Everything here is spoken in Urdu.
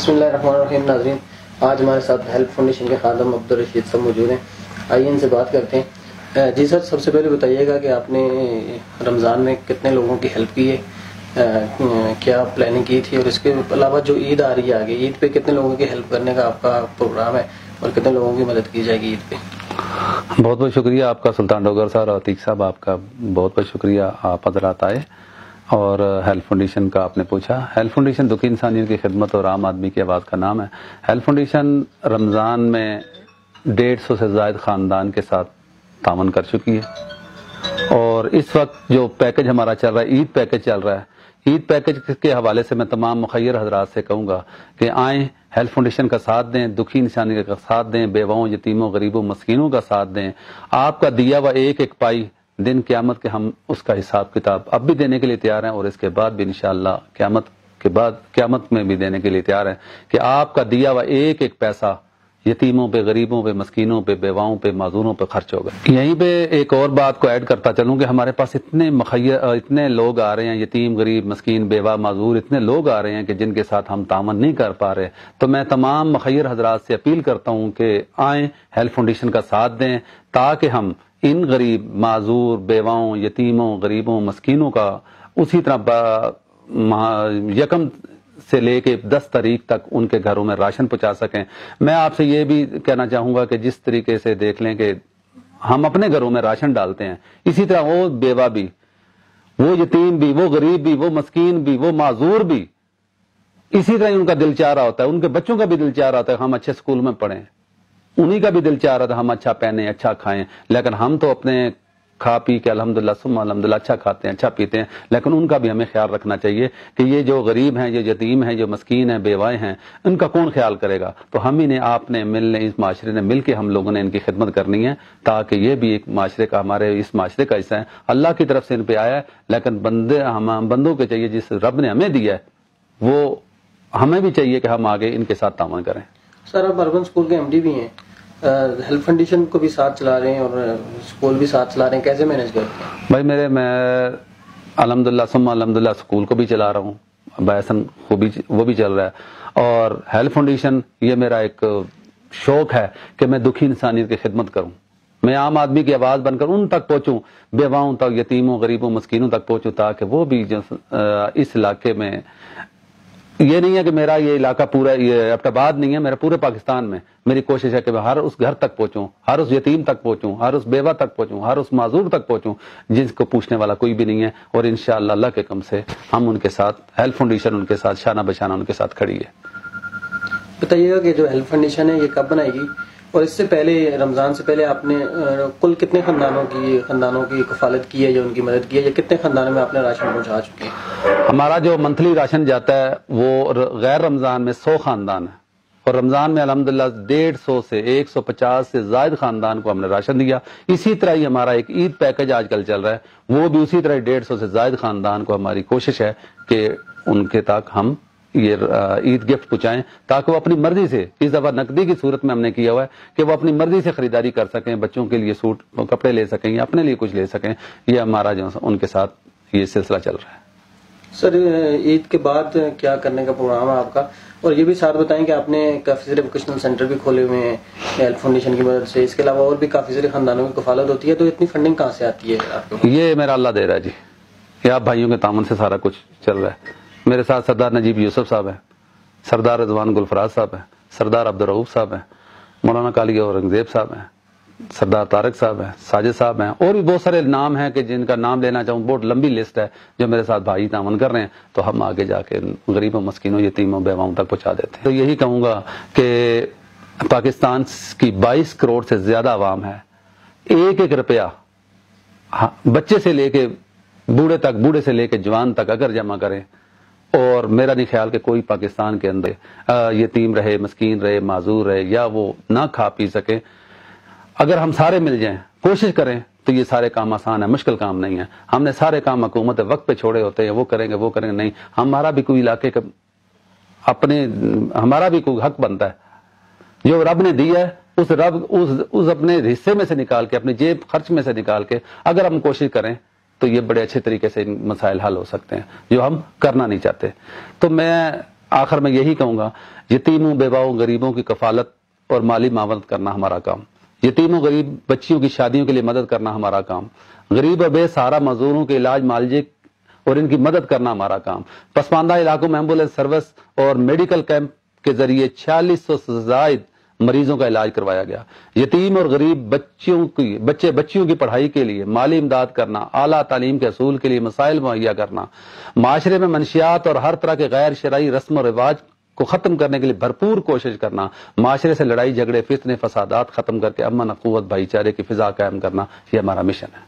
بسم اللہ الرحمن الرحیم. ناظرین، آج ہمارے ساتھ ہیلپ فاؤنڈیشن کے خادم عبدالرشید صاحب موجود ہیں. آئیے ان سے بات کرتے ہیں. جی سر، سب سے پہلے بتائیے گا کہ آپ نے رمضان میں کتنے لوگوں کی ہیلپ کی ہے، کیا پلاننگ کی تھی، اور اس کے علاوہ جو عید آ رہی ہے آگے، عید پہ کتنے لوگوں کی ہیلپ کرنے کا آپ کا پروگرام ہے اور کتنے لوگوں کی مدد کی جائے گی عید پہ؟ بہت بہت شکریہ آپ کا سلطان ڈوگر صاحب اور عتیق صاحب، آپ کا بہت بہت شکریہ. آپ حضرات آئے اور ہیلپ فاؤنڈیشن کا آپ نے پوچھا. ہیلپ فاؤنڈیشن دکھی انسانیت کی خدمت اور عام آدمی کی آواز کا نام ہے. ہیلپ فاؤنڈیشن رمضان میں 150 سے زائد خاندان کے ساتھ تعاون کر چکی ہے، اور اس وقت جو پیکج ہمارا چل رہا ہے، عید پیکج چل رہا ہے. عید پیکج کے حوالے سے میں تمام مخیر حضرات سے کہوں گا کہ آئیں، ہیلپ فاؤنڈیشن کا ساتھ دیں، دکھی انسانیت کا ساتھ دیں، بیواؤں، یتیموں، غریبوں، مسکینوں کا ساتھ دیں. آپ کا دیا ہوا ایک ایک پائی دن قیامت کے ہم اس کا حساب کتاب اب بھی دینے کے لیے تیار ہیں، اور اس کے بعد بھی انشاءاللہ قیامت میں بھی دینے کے لیے تیار ہیں کہ آپ کا دیا ہوا ایک ایک پیسہ یتیموں پہ، غریبوں پہ، مسکینوں پہ، بیواؤں پہ، معذوروں پہ خرچ ہوگا. یہیں پہ ایک اور بات کو ایڈ کرتا چلوں کہ ہمارے پاس اتنے لوگ آ رہے ہیں، یتیم، غریب، مسکین، بیوہ، معذور، اتنے لوگ آ رہے ہیں کہ جن کے ساتھ ہم تعاون نہیں کر پا رہے. تو میں تمام مخیر حضرات سے اپیل کرتا ہوں کہ آئیں، ہیلپ فاؤنڈیشن کا ساتھ دیں تاکہ ہم ان غریب، معذور، بیواؤں، یتیموں، غریبوں، مسکینوں کا اسی طرح یکم سے لے کے 10 تاریخ تک ان کے گھروں میں راشن پہنچا سکیں. میں آپ سے یہ بھی کہنا چاہوں گا کہ جس طریقے سے دیکھ لیں کہ ہم اپنے گھروں میں راشن ڈالتے ہیں، اسی طرح وہ بیوہ بھی، وہ یتیم بھی، وہ غریب بھی، وہ مسکین بھی، وہ معذور بھی، اسی طرح ان کا دل چاہ رہا ہوتا ہے، ان کے بچوں کا بھی دل چاہ رہا ہوتا ہے ہم اچھے اسکول میں پڑھیں، انہی کا بھی دل چاہ رہا تھا ہم اچھا پہنیں، اچھا کھائیں. لیکن ہم تو اپنے کھا پی کے الحمدللہ ثم الحمدللہ اچھا کھاتے ہیں، اچھا پیتے ہیں، لیکن ان کا بھی ہمیں خیال رکھنا چاہیے کہ یہ جو غریب ہیں، جو یتیم ہیں، جو مسکین ہیں، بیوائیں ہیں، ان کا کون خیال کرے گا؟ تو ہم ہی نے، آپ نے، اس معاشرے نے مل کے ہم لوگوں نے ان کی خدمت کرنی ہے تاکہ یہ بھی ایک معاشرے کا، ہمارے اس معاشرے کا حصہ ہے. اللہ کی طرف سے ان پہ آیا ہے، لیکن بندوں کے چاہیے جس رب نے ہمیں دیا ہے وہ ہمیں بھی چاہیے کہ ہم آگے ان کے ساتھ تعاون کریں. سر، آپ اربن اسکول کے ایم ڈی بھی ہیں، ہیلپ فاؤنڈیشن کو بھی ساتھ چلا رہے ہیں اور اسکول بھی ساتھ چلا رہے ہیں، کیسے مینج کرتے ہیں؟ بھائی میں الحمدللہ ثم الحمدللہ اسکول کو بھی چلا رہا ہوں، بحسن وہ بھی چل رہا ہے، اور ہیلپ فاؤنڈیشن یہ میرا ایک شوق ہے کہ میں دکھی انسانیت کی خدمت کروں، میں عام آدمی کی آواز بن کر ان تک پہنچوں، بیواؤں تک، یتیموں، غریبوں، مسکینوں تک پہنچوں، تاکہ وہ بھی اس علاقے میں، یہ نہیں ہے کہ میرا یہ علاقہ پورا یہ ابٹاباد نہیں ہے، میرا پورے پاکستان میں میری کوشش ہے کہ میں ہر اس گھر تک پہنچوں، ہر اس یتیم تک پہنچوں، ہر اس بیوہ تک پہنچوں، ہر اس معذور تک پہنچوں جس کو پوچھنے والا کوئی بھی نہیں ہے. اور انشاءاللہ اللہ کے کرم سے ہم ان کے ساتھ، ہیلپ فاؤنڈیشن ان کے ساتھ شانہ بشانہ ان کے ساتھ کھڑی ہے. بتائیے گا کہ جو ہیلپ فاؤنڈیشن ہے یہ کب بنائے گی، اور اس سے پہلے، رمضان سے پہلے آپ نے کل کتنے خاندانوں کی کفالت کی ہے یا ان کی مدد کی ہے، یا کتنے خاندانوں میں آپ نے راشن پہنچا چکے ہیں؟ ہمارا جو منتھلی راشن جاتا ہے وہ غیر رمضان میں 100 خاندان ہے، اور رمضان میں الحمدللہ 150 سے 150 سے زائد خاندان کو ہم نے راشن دیا. اسی طرح ہی ہمارا ایک عید پیکج آج کل چل رہا ہے، وہ بھی اسی طرح 150 سے زائد خاندان کو ہماری کوشش ہے کہ ان کے تک ہم یہ عید گفٹ پہنچائیں تاکہ وہ اپنی مرضی سے، اس دفعہ نقدی کی صورت میں ہم نے کیا ہوا ہے کہ وہ اپنی مرضی سے خریداری کر سکیں، بچوں کے لیے سوٹ کپڑے لے سکیں یا اپنے لیے کچھ لے سکیں. یہ ہمارا جو ان کے ساتھ یہ سلسلہ چل رہا ہے. سر، عید کے بعد کیا کرنے کا پروگرام ہے آپ کا؟ اور یہ بھی ساتھ بتائیں کہ آپ نے کافی سارے ووکیشنل سینٹر بھی کھولے ہوئے ہیں ہیلپ فاؤنڈیشن کی مدد سے، اس کے علاوہ اور بھی کافی سارے خاندانوں کی کفالت ہوتی ہے، تو اتنی فنڈنگ کہاں سے آتی ہے آپ کو؟ یہ میرا اللہ دے رہا ہے جی، یہ آپ بھائیوں کے تعاون سے سارا کچھ چل رہا ہے. میرے ساتھ سردار نجیب یوسف صاحب ہیں، سردار رضوان گلفراز صاحب ہیں، سردار عبدالرؤوف صاحب ہیں، مولانا کالی اورنگزیب صاحب ہیں، سردار طارق صاحب ہیں، ساجد صاحب ہیں، اور بھی بہت سارے نام ہیں کہ جن کا نام لینا چاہوں، بہت لمبی لسٹ ہے جو میرے ساتھ بھائی تعاون کر رہے ہیں. تو ہم آگے جا کے غریبوں، مسکینوں، یتیموں، بیواؤں تک پہنچا دیتے ہیں. تو یہی کہوں گا کہ پاکستان کی 22 کروڑ سے زیادہ عوام ہے، ایک ایک روپیہ بچے سے لے کے بوڑھے تک، بوڑھے سے لے کے جوان تک اگر جمع کریں، اور میرا نہیں خیال کہ کوئی پاکستان کے اندر یتیم رہے، مسکین رہے، معذور رہے، یا وہ نہ کھا پی سکے، اگر ہم سارے مل جائیں، کوشش کریں تو یہ سارے کام آسان ہیں، مشکل کام نہیں ہے. ہم نے سارے کام حکومت وقت پہ چھوڑے ہوتے ہیں، وہ کریں گے نہیں. ہمارا بھی کوئی علاقے کا ہمارا بھی کوئی حق بنتا ہے جو رب نے دیا ہے، اس اپنے حصے میں سے نکال کے، اپنے جیب خرچ میں سے نکال کے اگر ہم کوشش کریں تو یہ بڑے اچھے طریقے سے مسائل حل ہو سکتے ہیں جو ہم کرنا نہیں چاہتے. تو میں آخر میں یہی کہوں گا، یتیموں، بیواؤں، غریبوں کی کفالت اور مالی معاونت کرنا ہمارا کام، یتیموں غریب بچیوں کی شادیوں کے لیے مدد کرنا ہمارا کام، غریب اور بے سہارا مزدوروں کے علاج معالجے اور ان کی مدد کرنا ہمارا کام، پسماندہ علاقوں میں ایمبولینس سروس اور میڈیکل کیمپ کے ذریعے 4600 سے زائد مریضوں کا علاج کروایا گیا، یتیم اور غریب بچیوں کی پڑھائی کے لیے مالی امداد کرنا، اعلیٰ تعلیم کے حصول کے لیے مسائل مہیا کرنا، معاشرے میں منشیات اور ہر طرح کے غیر شرعی رسم و رواج کو ختم کرنے کے لیے بھرپور کوشش کرنا، معاشرے سے لڑائی جھگڑے فتنے فسادات ختم کر کے امن، اخوت، بھائی چارے کی فضا قائم کرنا، یہ ہمارا مشن ہے۔